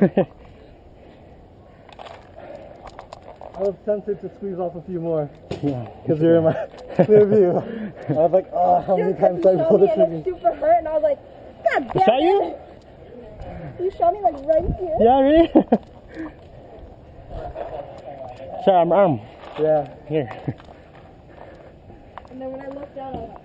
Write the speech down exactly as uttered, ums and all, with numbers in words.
I was tempted to squeeze off a few more. Yeah. Because you're in my clear view. I was like, oh, how many times did I pull the trigger? It was super hurt, and I was like, God damn Is that it. you? You shot me like right here. Yeah, really? Sorry, I'm arm. Yeah. Here. And then when I looked down, I was like,